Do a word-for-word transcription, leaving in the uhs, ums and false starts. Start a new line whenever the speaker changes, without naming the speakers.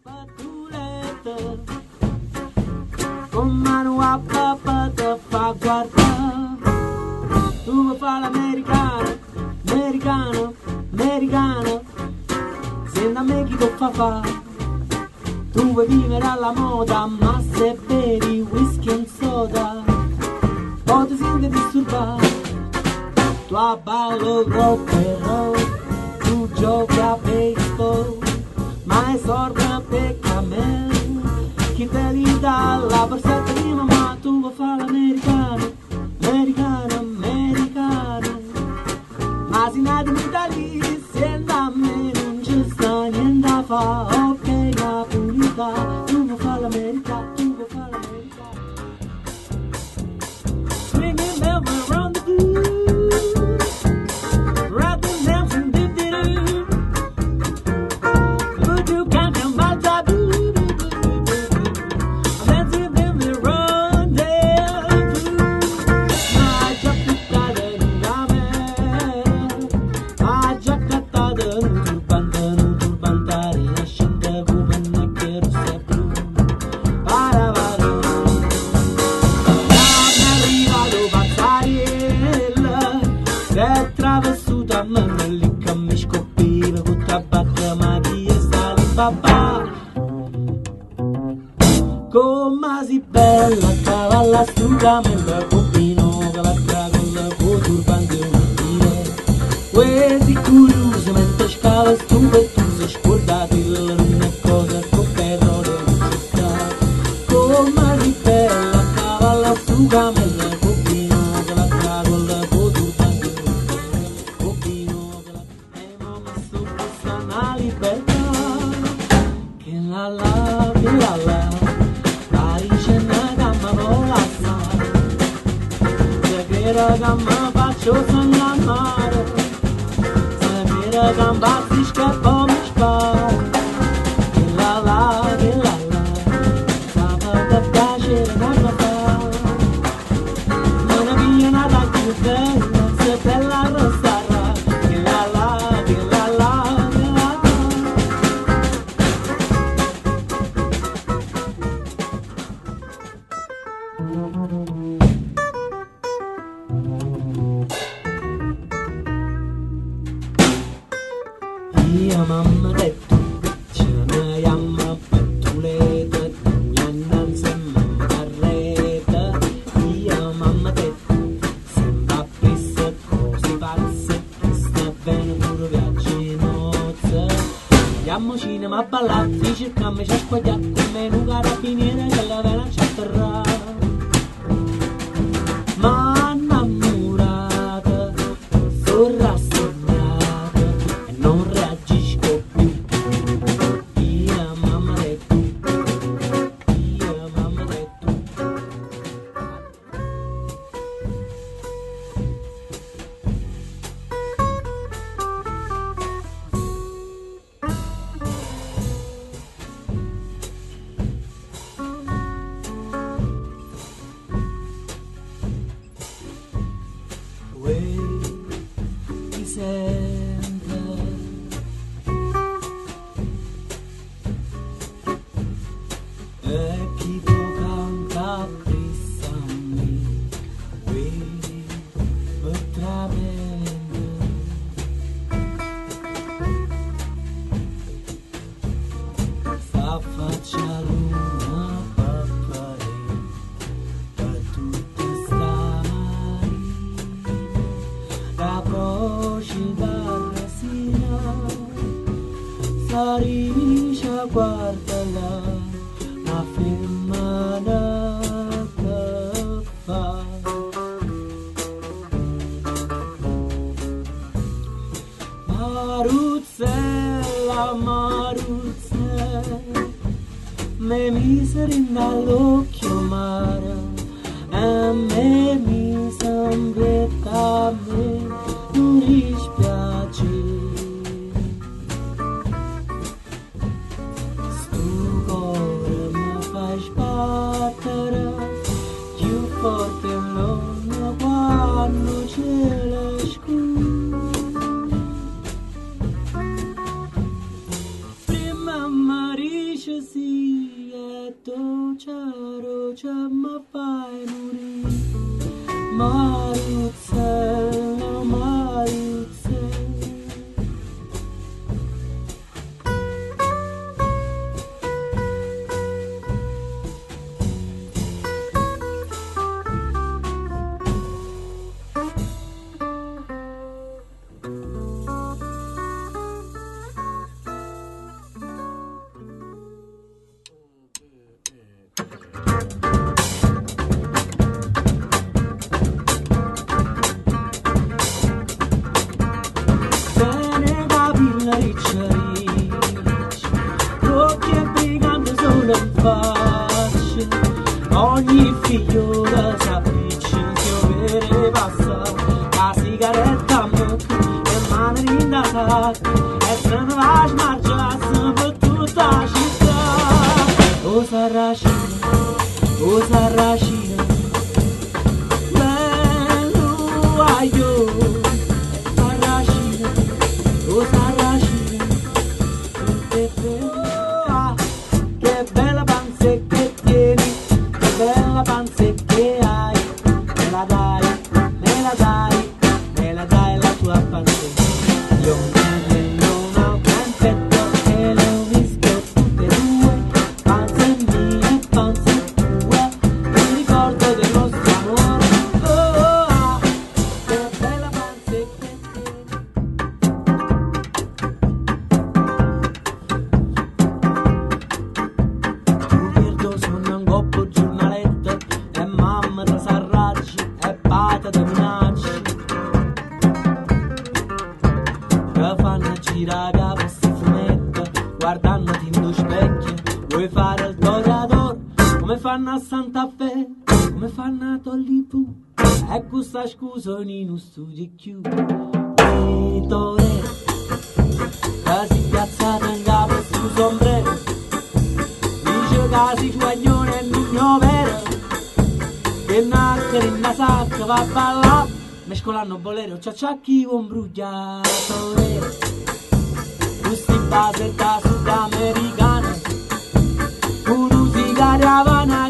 Fattuletta, con mano a papà te fa guardare. Tu vuoi fare l'americano, americano, americano, se da me chi ti fa fare. Tu vuoi vivere alla moda, ma se bevi whisky e soda, poi ti senti disturbato. Tu a ballo rock and roll, tu giochi a baseball, ma è sorda pecca a me, chi te li dà la borsetta di mamma. Tu vuoi fare l'americano, americano, americano, ma se nati in Italia, se da me non ci sta niente da fare. Ok, napolitano, tu vuoi fare l'americano, tu vuoi fare l'americano. Swinging them around the blue, rapping them from dip dip doo. Would you count them by taboo? Dancing them the rendezvous. Ma giacchettata in rame, ma giacchettata in turbante, in turbantare, nascente come una che rossa e blu. Para para, mi arrivato pazzariella, che è travessuta a me, lì che mi scoppiva con tabacca, ma chi è stato papà? Come si bella cavalla assolutamente pompino che la tragolla con turbante un'idea. Questi curiosi mentre scava stupetusa scordati le lune cose scoperone non ci sta. Come si bella cavalla assolutamente pompino che la tragolla con turbante un'idea. Pompino che la abbiamo messo questa una libertà che la la che la la. Gamba faccio sangramare, se mira gamba si scappa mi spara. Che la la, che la la, stava da piacere da fa. Non avvia nada più bella, se bella restare. Che la la, che la la, che la la. Mia mamma detto ce ne chiama Fattuletta, tu innanzi a mamma carretta. Mia mamma detto sembra pressa cose pazze, che sta bene pure viaggi in nozze. Andiamo al cinema a ballare, ti cercammo ci a squagliare come un carabiniere che la vena ci atterrà. Ma innamorata, sono rassegnata e non reagisco più. Mia mamma detto, mia mamma detto. Mi sente e chi può cantare pressa a me, qui potrà venire. Sta faccia luna papare per tutte stamani. La voce da resina sarisce guarda là la femmina che fa. Maruzzella, Maruzzella, me mise nell'occhio mare e me mi sembretta a me non dispiace. Sto cuore mi fa sbattere più forte l'onda quando c'è la scura. Prima Marisce Maruzzello, Maruzzello. Riccia, riccia, occhi e brigante solo in faccia, ogni figliola s'appiccia, si vede passa, la sigaretta a mucca, e mano in da sacca, e se ne va a smargiarsi per tutta la città. O Sarracina, o Sarracina, bello aio, Sarracina, o Sarracina. Che bella panze che tieni, che bella panze che hai, me la dai, me la dai, me la dai la tua panze. Io mi non ho cantetto che le ho viste tutte e due, panze mie, panze tue, mi ricordo del nostro amore. Oh, oh, oh, che bella panze che tieni. Sono un coppo giornaletto e mamma da s'arraggi e pata da minacci che fanno girare a questi fumetto guardandoti in due specchi. Vuoi fare il toreador come fanno a Santa Fe, come fanno a Tollipù, e questa scusa in uno studio più i tore che si piazzata in capo su sombrero. Casi guaglione e migno vero, che nasce in una sacca va a ballare, mescolando bolero, ciacciacchi un brugliatore. Questi base da sudamericane, con un sigaro Havana